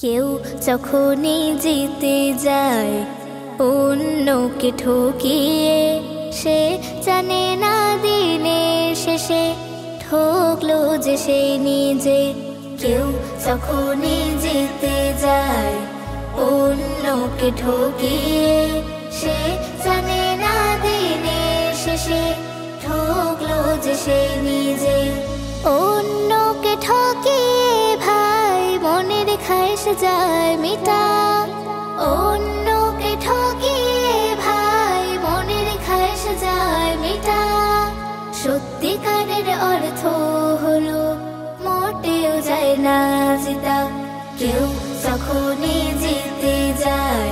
কেউ যখনই জিতে যায় অন্যকে ঠকিয়ে, সে জানে না দিনে শেষে ঠকলো যে সে নিজে। কেউ যখনই জিতে যায় অন্যকে ঠকিয়ে, সে জানে না দিনে শেষে ঠকলো যে সে নিজে। অন্যকে ঠকিয়ে ভাই মনের খায়েশ যায় মিটা, অন্যকে ঠকিয়ে ভাই মনের খায়েশ যায় মিটা। সত্যিকারের অর্থ হলো মোটেও যায় না জিতা। কেউ যখনই জিতে যায়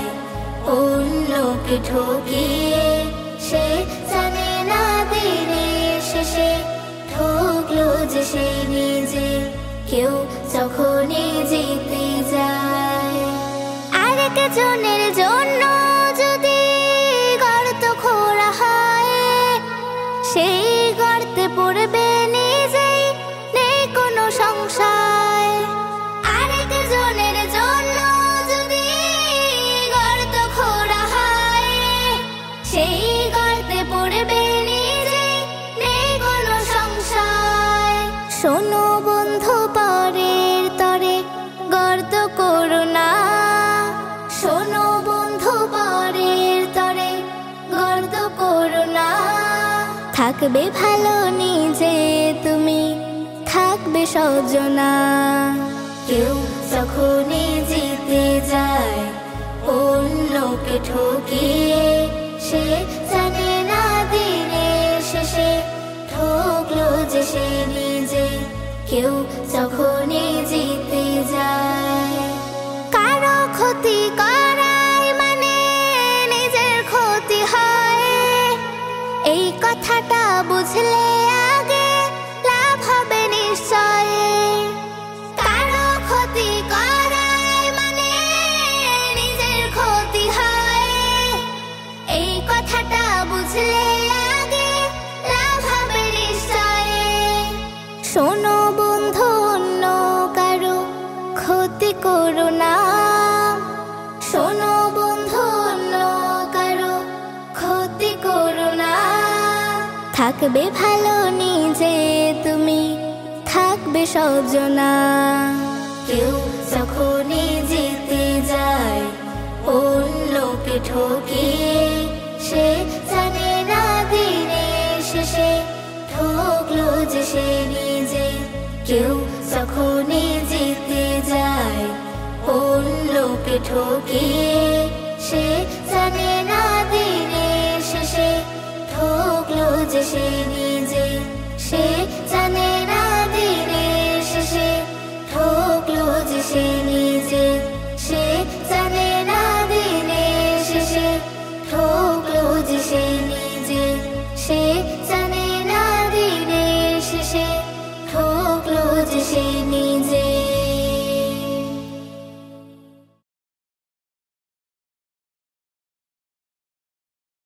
অন্যকে ঠকিয়ে, সে জানে না দিনে শেষে ঠকলো যে সে নিজে। কেউ যখনই জিতে যায় আরেক জনের জন্য যদি গর্ত খোঁড়া হয়, সেই গর্তে পড়বে নিজেই, নেই কোনো সংশয়। আরেক জনের জন্য যদি গর্ত খোঁড়া হয়, সেই গর্তে পড়বে নিজেই, নেই কোনো সংশয়। শোনো বন্ধু পরের তরে গর্ত করো না, শোনো বন্ধু পরের তরে গর্ত করো না। থাকবে ভালো নিজে তুমি, থাকবে সজনা। কেউ যখনই জিতে যায় অন্যকে ঠকিয়ে, সে জানে না দিনে শেষে ঠকলো যে সে নিজে। কেউ যখনই জিতে যায় কারো ক্ষতি করাই মানে নিজের ক্ষতি হয়, এই কথাটা বুঝলে আগে লাভ হবে নিশ্চয়। কারো ক্ষতি করাই মানে নিজের ক্ষতি হয়, এই কথাটা বুঝলে আগে লাভ হবে নিশ্চয়। শোনো বন্ধু অন্য কারো ক্ষতি করো না, শোনো বন্ধু অন্য কারো ক্ষতি করো না। থাকবে ভালো নিজে তুমি, থাকবে সজনা। কেউ যখনই জিতে যায় অন্যকে ঠকিয়ে, সে জানে না দিনে শেষে ঠকলো যে সে নিজে। কেউ যখনই জিতে যায় অন্যকে ঠকিয়ে,